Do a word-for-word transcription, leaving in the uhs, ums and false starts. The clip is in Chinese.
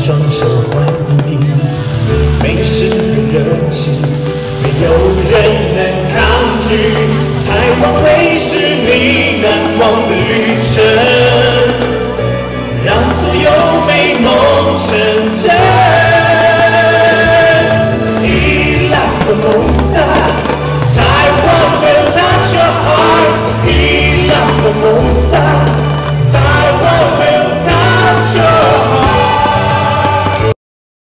双手欢迎你，美食的热情，没有人能抗拒。台湾会是你难忘的旅程。